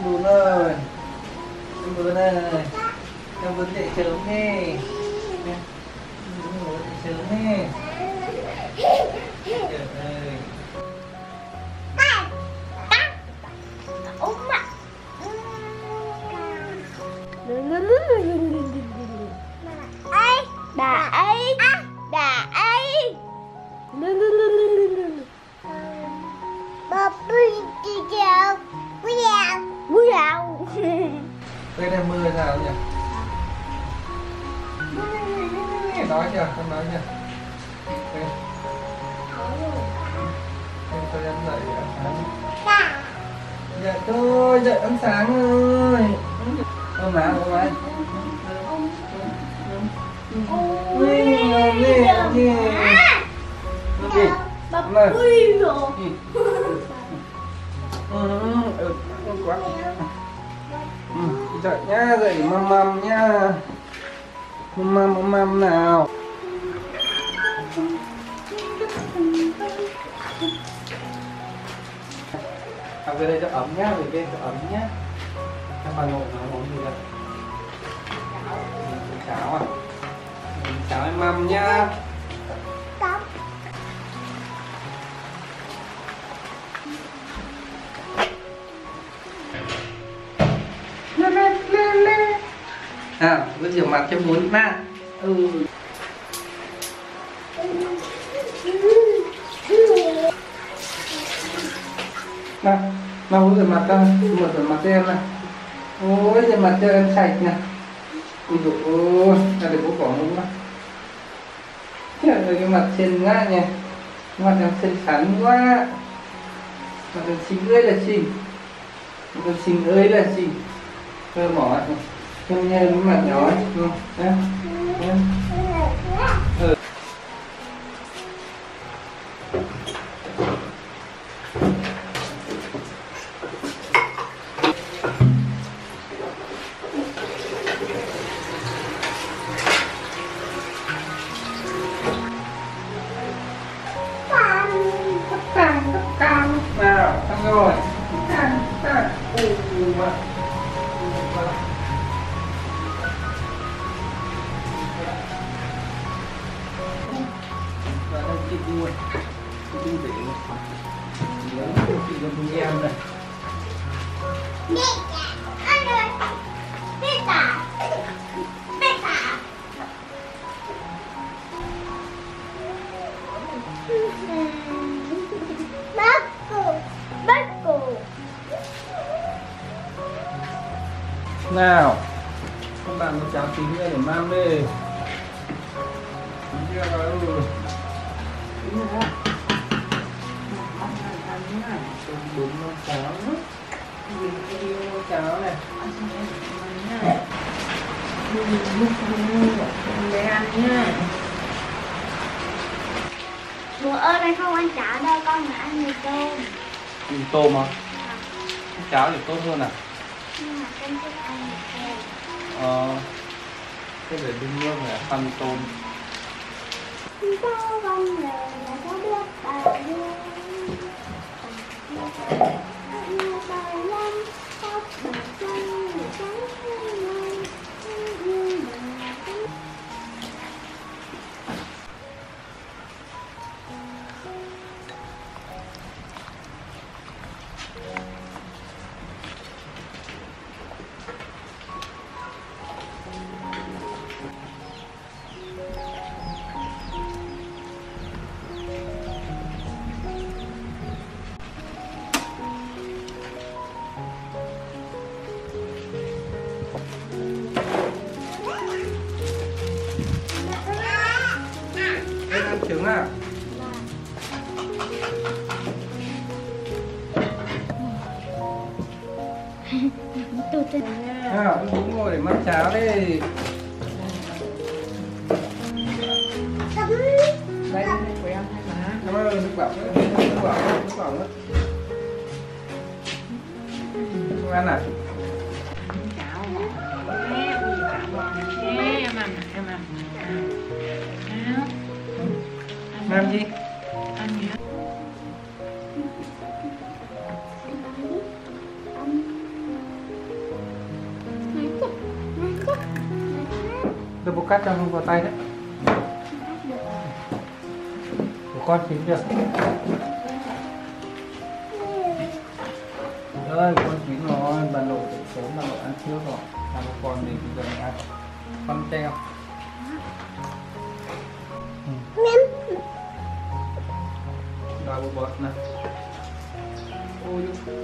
Bún ơi, Bún ơi, cho Bún dậy sớm đi. Ngủ dậy sớm đi. Trời ơi. Bà ấy, bà ấy. Bà bơi kìa, vui nào. Đây là mưa nào nhỉ? Nói chưa? Con nói chưa? Đây. Cho em dậy ạ. Dậy thôi, dậy ăn sáng ơi. Ôm má, ôm má. Bà bơi rồi. Quá. Dậy nhá, dậy măm nhá. Măm nào. Học về đây cho ấm nhá, về bên cho ấm nhá. Các bà nội nó món gì đây? Cháo à? Cháo em măm nhá. À, cứ rửa mặt cho Bún ba. Nào rửa mặt con, rửa mặt cho em này. Ôi, rửa mặt cho em sạch nè. Ui dồi ôi, ra để bố bỏ mũ nào. Trời ơi, cái mặt xinh quá nhỉ. Mặt em xinh xắn quá. Mặt em xinh ơi là xinh. Mặt em xinh ơi là xinh. Cơ mỏ này. Em nghe cái mặt nhỏ ấy. Nào, xong rồi. Và đây chị luôn. Chị để luôn. Chị làm em này. Nào, các bạn có cháo chín ra để mang đi. Chín chưa rồi. Bún nấu cháo. Nấu cháo này. Để ăn nhá. Bố ơi, đây không ăn cháo đâu, con mà ăn mì tôm. Mì tôm hả? Cháo thì tốt hơn à? Nhưng mà con thích ăn mì tôm. Thế để đun nước này ăn tôm. Sao con người là có biết bài luôn. Bài lắm, tóc bài chân, trắng lên. Ăn trứng à? Nào, Bún ngồi để mắc cháo đi. Đây, của em hay mà. Cảm ơn, nước bỏng nữa, nước bỏng nữa. Không ăn à? Cháo em ăn. Làm gì? Ăn gì hết? bố cắt cho không vào tay đấy. Của con chín được. Ơi con chín rồi, bà nội dậy sớm, bà nội ăn trước rồi. Làm con thì bây giờ mình ăn con treo. Đào bột bột này. Ôi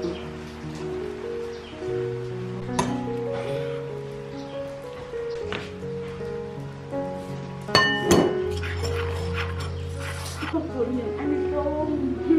Phục vụ những ăn cơm.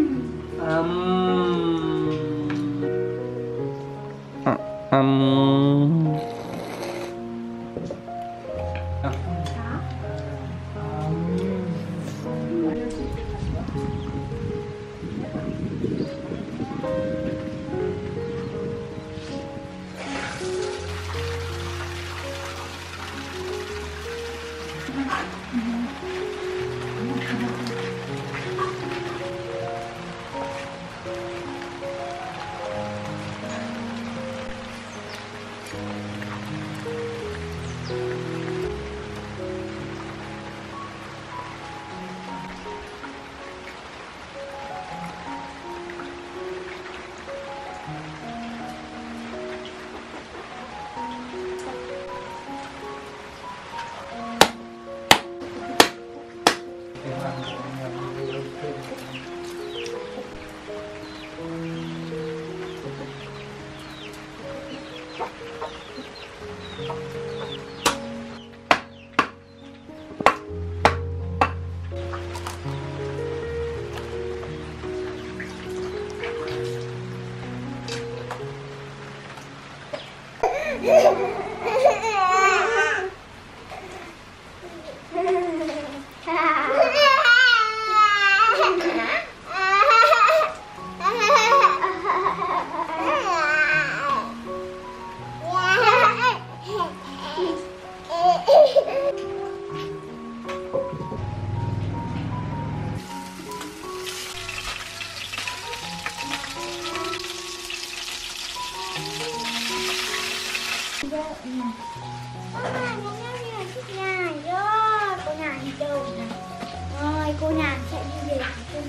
Cô nàng sẽ đi về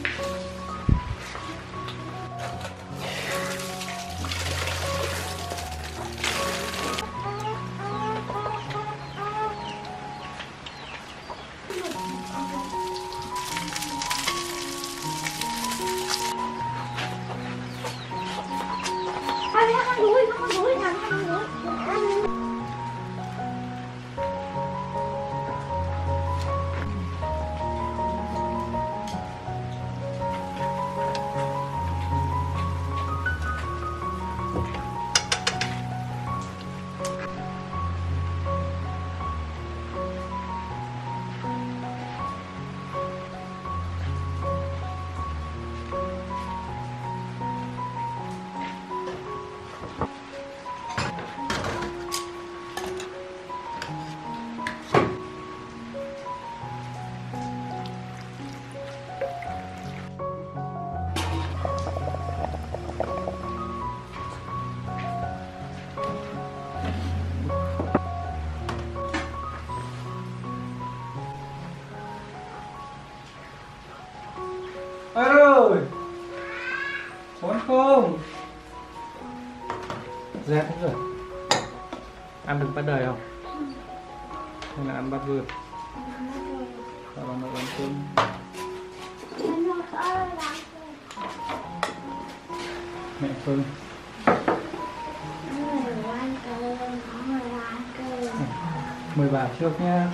ơi, muốn không? Ra thế rồi. Ăn được bát đời không? Hay là ăn bát vườn? Sao bà nội ăn cơm? Mẹ Phương. Mời bà trước nha.